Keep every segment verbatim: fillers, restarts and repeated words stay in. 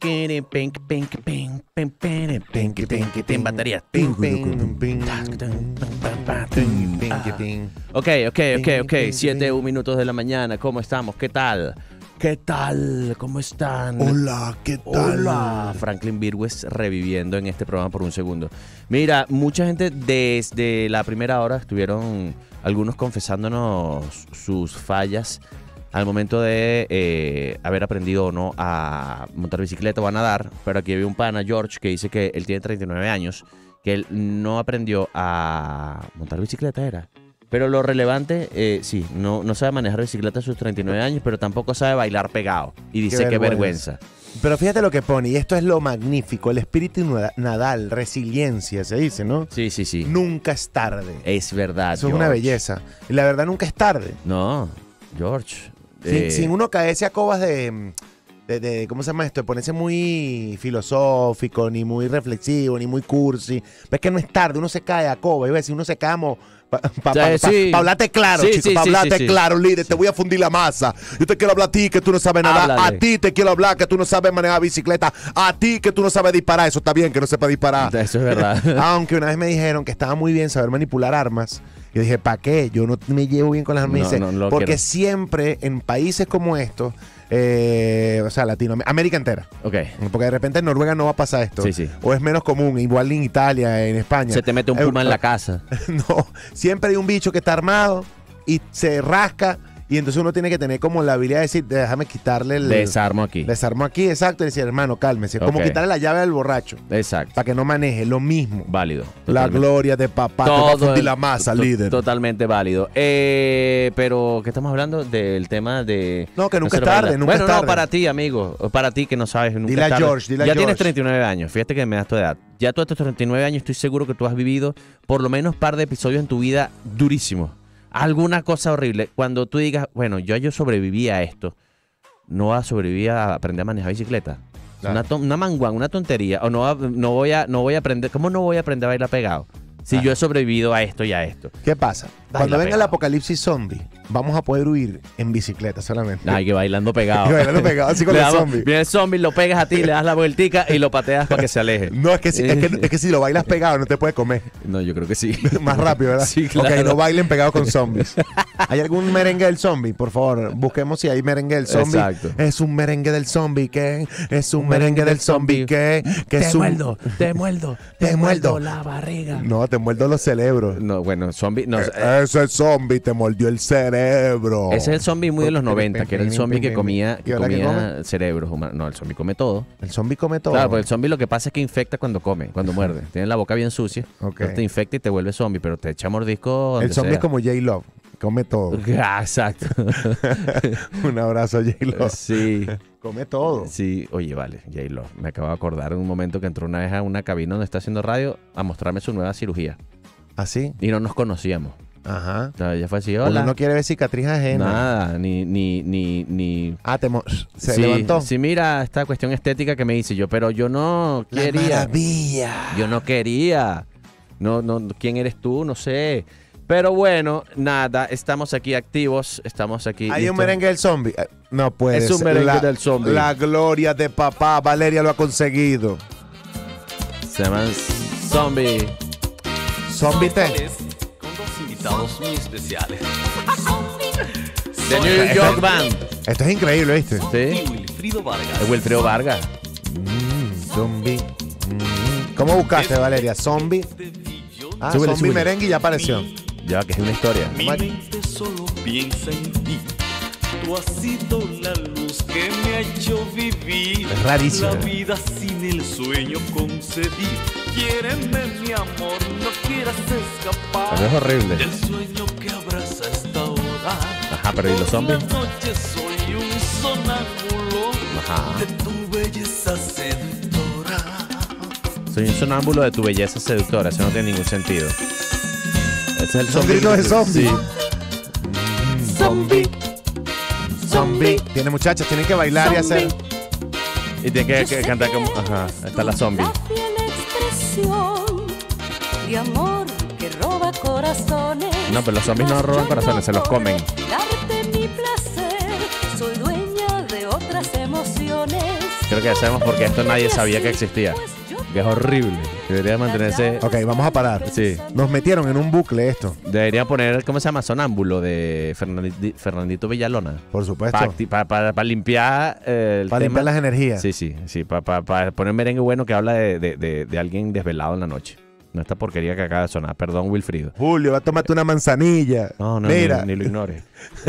Batería. Ok, ok, ok, ok. Siete minutos de la mañana. ¿Cómo estamos? ¿Qué tal? ¿Qué tal? ¿Cómo están? Hola, ¿qué tal? Hola. Franklin Virgües reviviendo en este programa por un segundo. Mira, mucha gente desde la primera hora estuvieron algunos confesándonos sus fallas al momento de eh, haber aprendido o no a montar bicicleta o a nadar. Pero aquí había un pana, George, que dice que él tiene treinta y nueve años, que él no aprendió a montar bicicleta, era. Pero lo relevante, eh, sí, no, no sabe manejar bicicleta a sus treinta y nueve años, pero tampoco sabe bailar pegado. Y dice que vergüenza. Pero fíjate lo que pone, y esto es lo magnífico, el espíritu Nadal, resiliencia, se dice, ¿no? Sí, sí, sí. Nunca es tarde. Es verdad, Eso es George. una belleza. Y la verdad nunca es tarde. No, George. Sin, eh, sin uno caerse a cobas de, de, de, ¿cómo se llama esto? De ponerse muy filosófico, ni muy reflexivo, ni muy cursi. Pero es que no es tarde, uno se cae a coba. Iba a decir, uno se cae Para pa, pa, sí. pa, pa hablarte claro, sí, chicos, sí, para sí, hablarte sí, claro, sí. líder, Sí. te voy a fundir la masa. Yo te quiero hablar a ti que tú no sabes nada, Háblale. a ti te quiero hablar que tú no sabes manejar bicicleta, a ti que tú no sabes disparar, eso está bien que no sepa disparar. Eso es verdad. Aunque una vez me dijeron que estaba muy bien saber manipular armas. Yo dije, ¿para qué? Yo no me llevo bien con las armas. No, Dice, no, no porque quiero. siempre en países como estos, eh, o sea, Latinoamérica, América entera. Ok. Porque de repente en Noruega no va a pasar esto. Sí, sí. O es menos común, igual en Italia, en España. Se te mete un puma Eh, en la casa. No, siempre hay un bicho que está armado y se rasca y entonces uno tiene que tener como la habilidad de decir, déjame quitarle el... Desarmo aquí. Desarmo aquí, exacto, y decir, hermano, cálmese. Como Ok. quitarle la llave al borracho Exacto. para que no maneje, lo mismo. Válido. La Totalmente. gloria de papá, te va a fundir la masa, to- líder. Totalmente válido. Eh, pero, ¿qué estamos hablando? Del tema de... No, que nunca ser es tarde, bailar. nunca bueno, es tarde. no, para ti, amigo. o Para ti que no sabes, nunca Dile es a tarde. George, dile a Ya George. tienes treinta y nueve años. Fíjate que me das tu edad. Ya tú a tus treinta y nueve años estoy seguro que tú has vivido por lo menos un par de episodios en tu vida durísimos. Alguna cosa horrible. Cuando tú digas, bueno, yo, yo sobreviví a esto, no vas a sobrevivir a aprender a manejar bicicleta. Claro. Una, una manguán, una tontería. O no, va- no, voy a, no voy a aprender. ¿Cómo no voy a aprender a bailar pegado? Si Claro. yo he sobrevivido a esto y a esto. ¿Qué pasa? Baila Cuando venga el pegado. apocalipsis zombie, vamos a poder huir en bicicleta solamente. Ay, que bailando pegado. Y bailando pegado, así con Le los damos- zombies. Viene el zombie, lo pegas a ti, le das la vueltica y lo pateas para que se aleje. No, es que, si, es, que, es que si lo bailas pegado no te puedes comer. No, yo creo que sí. Más rápido, ¿verdad? Sí, claro. Ok, no bailen pegados con zombies. ¿Hay algún merengue del zombie? Por favor, busquemos si hay merengue del zombie. Exacto. Es un merengue del zombie, ¿qué? Es un merengue del zombie, ¿qué? Que es Te un... muerdo, te muerdo, Te muerdo. la barriga. No, te muerdo los cerebros. No, bueno, zombie. No, Eh, eh, Ese zombie te mordió el cerebro. ese es el zombie muy de los noventa, que era el zombie que comía, ¿Y que ahora qué comía cerebros humanos. No, el zombie come todo. El zombie come todo. Claro, porque el zombie lo que pasa es que infecta cuando come, cuando muerde. Tiene la boca bien sucia, Ok. entonces te infecta y te vuelve zombie, pero te echa mordisco donde el zombie sea. es como J-Love. Come todo. Ah, exacto. Un abrazo a J-Love. Sí. Come todo. Sí, oye, vale, J-Lo. Me acabo de acordar en un momento que entró una vez a una cabina donde está haciendo radio a mostrarme su nueva cirugía. ¿Así? Y no nos conocíamos. Ajá. O sea, ella fue así, Porque hola. no quiere ver cicatriz ajena. Nada, ni, ni, ni, ni. Ah, te mo- se sí, levantó. Sí, mira, esta cuestión estética que me dice yo, pero yo no La quería. maravilla. Yo no quería. No, no, ¿quién eres tú? No sé. Pero bueno, nada, estamos aquí activos, estamos aquí. Hay listos. un merengue del zombie. Eh, No puede Es un ser. merengue la, del zombie. La gloria de papá. Valeria lo ha conseguido. Se llaman Zombie. Zombie T. Con dos invitados muy especiales. The New York Band. Esto es increíble, ¿viste? Sí. Y Wilfrido Vargas. Es Wilfredo Vargas. Mm, zombie. Mm. ¿Cómo buscaste, Valeria? Zombie. Ah, Súbele, zombie súbele. merengue y ya apareció. Ya, que es una historia. Mi mente solo piensa en ti. Tú has sido la luz que me ha hecho vivir. Es rarísimo. La vida sin el sueño concebir. Quiéreme, mi amor, no quieras escapar. Pero es horrible. Del sueño que abraza esta hora. Ajá, pero ¿y los zombies? Por la noche soy un sonámbulo. Ajá. De tu belleza seductora. Soy un sonámbulo de tu belleza seductora. Eso no tiene ningún sentido. Ese es el Son zombie. gritos de zombie. Sí. Zombie. Zombie. Tiene muchachas, tienen que bailar y hacer. Y tiene que, que cantar como. Ajá, ahí está la zombie. La fiel expresión de amor que roba corazones. No, pero los zombies no roban corazones, se los comen. Darte mi placer, soy dueña de otras emociones. Creo que ya sabemos porque esto nadie sabía que existía. Que es horrible. Debería mantenerse... Ok, vamos a parar. Sí. Nos metieron en un bucle esto. Debería poner, ¿cómo se llama? Sonámbulo de Fernandi- Fernandito Villalona. Por supuesto. Para pa, pa, pa limpiar eh, el Para tema. limpiar las energías. Sí, sí, sí. Para pa, pa poner merengue bueno que habla de, de, de, de alguien desvelado en la noche. No esta porquería que acaba de sonar. Perdón, Wilfrido. Julio, va a tomarte una manzanilla. No, no, Mira. Ni, ni lo ignore.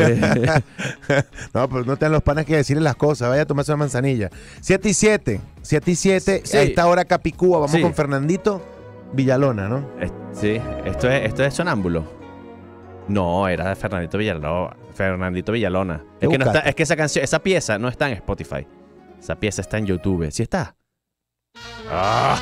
No, pero no te dan los panas que decirle las cosas. Vaya a tomarse una manzanilla. siete y siete. siete y siete. Sí. A esta hora Capicúa. Vamos Sí. con Fernandito Villalona, ¿no? Es- sí, esto es, esto es sonámbulo. No, era de Fernandito Villalona. Fernandito Villalona. Es que, no está, es que esa canción, esa pieza no está en Spotify. Esa pieza está en YouTube. ¿Sí está? Ah.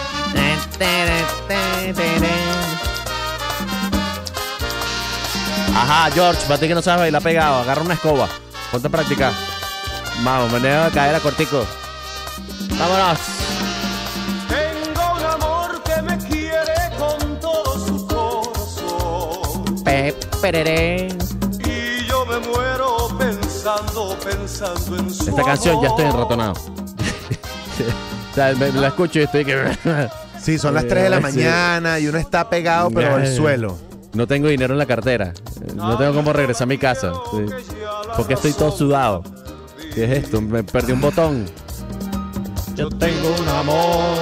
Ajá, George, para ti que no sabes bailar pegado, agarra una escoba, ponte a practicar. Vamos, meneo de cadera cortico. Vámonos. Tengo un amor que me quiere con todo su corazón. Peperere. Y yo me muero pensando, pensando en su Esta canción ya estoy amor. enratonado. O sea, me- la escucho y estoy que... Sí, son las tres de la Sí. mañana y uno está pegado, pero al suelo. No tengo dinero en la cartera. No tengo cómo regresar a mi casa. Sí. Porque estoy todo sudado. ¿Qué es esto? Me perdí un botón. Yo tengo un amor.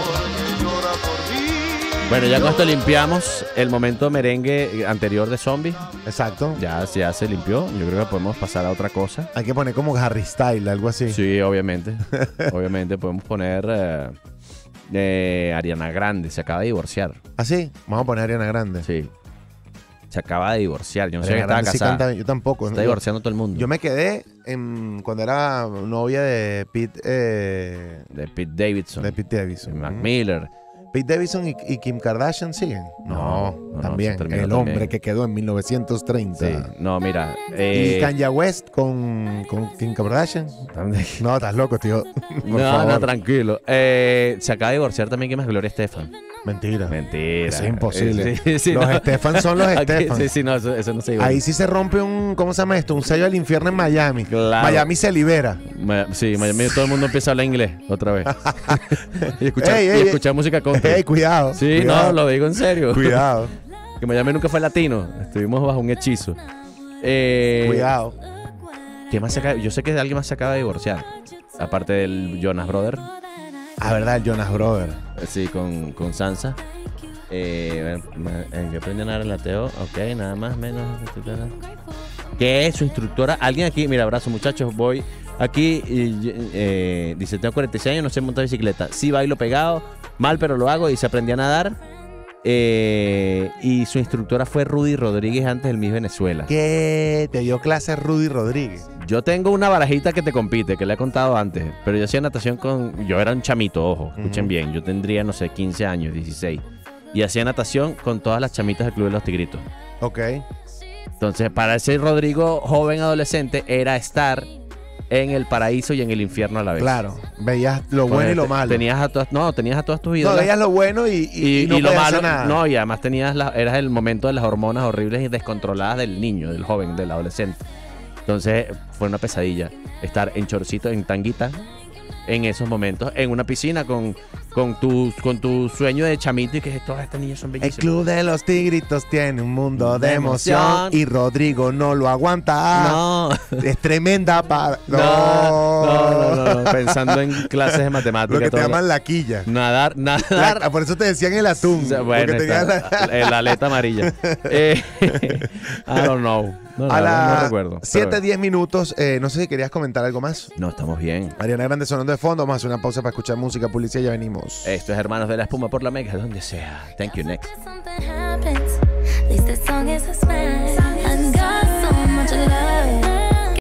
Bueno, ya con esto limpiamos el momento merengue anterior de Zombie. Exacto. Ya, ya se limpió. Yo creo que podemos pasar a otra cosa. Hay que poner como Harry Style, algo así. Sí, obviamente. Obviamente podemos poner eh, eh, Ariana Grande. Se acaba de divorciar. ¿Así? Vamos a poner a Ariana Grande. Sí. Se acaba de divorciar. Yo no sé que Ariana estaba Grande sí casada. canta- yo tampoco. Está ¿no? divorciando todo el mundo. Yo me quedé en, cuando era novia de Pete, eh, De Pete Davidson. de Pete Davidson. de Mac Ujú. Miller. Pete Davidson y, y Kim Kardashian siguen. No, No, no, también. se terminó el también. hombre que quedó en mil novecientos treinta. Sí. No, mira. Eh, ¿Y Kanye West con, con Kim Kardashian? también- No, estás loco, tío. Por no, favor. no, tranquilo. Eh, se acaba de divorciar también. ¿Quién más? Gloria Estefan. Mentira. Mentira. Eso es imposible. Eh, sí, sí, los no. Estefan son los Aquí- Estefan. Sí, sí, no, eso, eso no se igual. Ahí sí se rompe un, ¿cómo se llama esto? Un sello del infierno en Miami. Claro. Miami se libera. Ma- Sí, Miami todo el mundo empieza a hablar inglés otra vez. y escuchar, Ey, y ey, escuchar música country. Ey, cuidado. Sí, cuidado, no, lo digo en serio. Cuidado, Que Miami nunca fue latino. Estuvimos bajo un hechizo. Eh, cuidado. ¿Qué más se acaba? Yo sé que alguien más se acaba de divorciar. Aparte del Jonas Brother. Ah, verdad, el Jonas Brother. Eh, Sí, con, con Sansa. Eh, eh, yo aprendí a nadar en la Teo. Ok, nada más, menos. ¿Qué es su instructora? Alguien aquí, mira, abrazo muchachos, voy aquí y eh, dice, tengo cuarenta y seis años, no sé montar bicicleta. Sí bailo pegado, mal pero lo hago y se aprendí a nadar. Eh, y su instructora fue Rudy Rodríguez antes del Miss Venezuela. ¿Qué? Te dio clase Rudy Rodríguez. Yo tengo una barajita que te compite, que le he contado antes, pero yo hacía natación con... Yo era un chamito, ojo, escuchen Ujú. bien, yo tendría, no sé, quince años, dieciséis. Y hacía natación con todas las chamitas del Club de los Tigritos. Ok. Entonces, para ese Rodrigo joven adolescente era estar en el paraíso y en el infierno a la vez. Claro. Veías lo bueno y lo Te- malo. Tenías a todas, no, tenías a todas tus No, ídolas. veías lo bueno y, y, y, y no y lo podías malo, hacer nada. no, y además tenías la, eras el momento de las hormonas horribles y descontroladas del niño, del joven, del adolescente. Entonces, fue una pesadilla estar en chorcito, en tanguita, en esos momentos, en una piscina con, con, tu, con tu sueño de chamito y que todas estas niñas son El bellísimas. Club de los Tigritos tiene un mundo de De emoción, emoción. y Rodrigo no lo aguanta. No. Es tremenda para... No, no, no, no, pensando en clases de matemáticas. Lo que te todo llaman la quilla. Nadar, nadar. La- por eso te decían el atún. O sea, bueno, porque tenías está, la- la aleta amarilla. Eh, I don't know. No, a no, no las recuerdo. siete Pero- diez minutos, eh, no sé si querías comentar algo más. No, estamos bien. Ariana Grande sonando de fondo, vamos a hacer una pausa para escuchar música, publicidad y ya venimos. Esto es Hermanos de la Espuma por la Mega, donde sea. Thank you, next. Something happens. At least the song is a smash. And God